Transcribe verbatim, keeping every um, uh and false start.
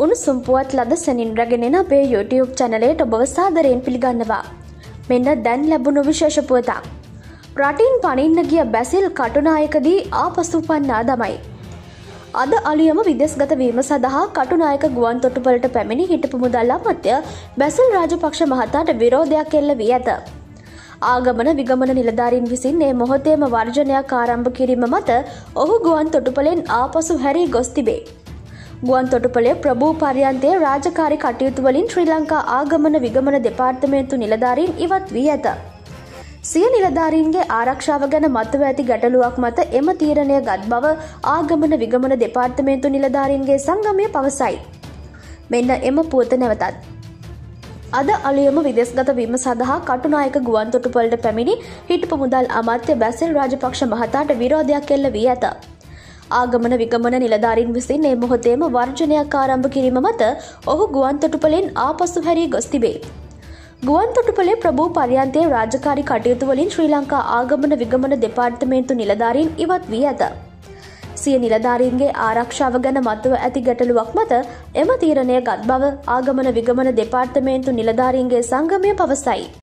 උණුසුම් පුවත් ලද සැනින් රැගෙන එන අපේ YouTube channelයට ඔබව සාදරයෙන් පිළිගන්නවා. මෙන්න දැන් ලැබුණු විශේෂ පුවතක්. රටින් පනින්න ගිය බැසිල් කටුනායකදී ආපසු පන්නා දමයි. අද අලුයම විදේශගත වීම සඳහා කටුනායක ගුවන් තොටුපළට පැමිණි හිටපු මුදල් අමාත්‍ය බැසිල් රාජපක්ෂ මහතාට විරෝධයක් එල්ල වී ඇත. ආගමන විගමන නිලධාරීන් විසින් මේ මොහොතේම වර්ජනයක් ආරම්භ කිරීම මත ඔහු ගුවන් තොටුපළෙන් ආපසු හැරී ගොස් තිබේ. ගුවන් තොටුපළේ ප්‍රභූ පර්යන්තයේ රාජකාරී කටයුතු වලින් ශ්‍රී ලංකා ආගමන විගමන දෙපාර්තමේන්තු නිලධාරීන් ඉවත් වී ඇත. සිය නිලධාරීන්ගේ ආරක්ෂාව ගැන මතුව ඇති ගැටලුවක් මත එම තීරණය ගත් බව ආගමන විගමන දෙපාර්තමේන්තු නිලධාරීන්ගේ සංගමය පවසයි. මෙන්න එම පුවත නැවතත්. අද අලුයම විදේශගත වීම සඳහා කටුනායක ගුවන් තොටුපළට පැමිණි හිටපු මුදල් අමාත්‍ය බැසිල් රාජපක්ෂ මහතාට විරෝධයක් එල්ල වී ඇත. ආගමන විගමන නිලධාරීන් විසින් මේ මොහොතේම වර්ජනයක් ආරම්භ කිරීම මත ඔහු ගුවන් තොටුපළෙන් ආපසු හැරී ගොස් තිබේ. ගුවන් තොටුපළේ ප්‍රභූ පර්යන්තයේ රාජකාරී කටයුතු වලින් ශ්‍රී ලංකා ආගමන විගමන දෙපාර්තමේන්තු නිලධාරීන් ඉවත් වී ඇත. සිය නිලධාරීන්ගේ ආරක්ෂාව ගැන මතුව ඇති ගැටලුවක් මත එම තීරණය ගත් බව ආගමන විගමන දෙපාර්තමේන්තු නිලධාරීන්ගේ සංගමය පවසයි.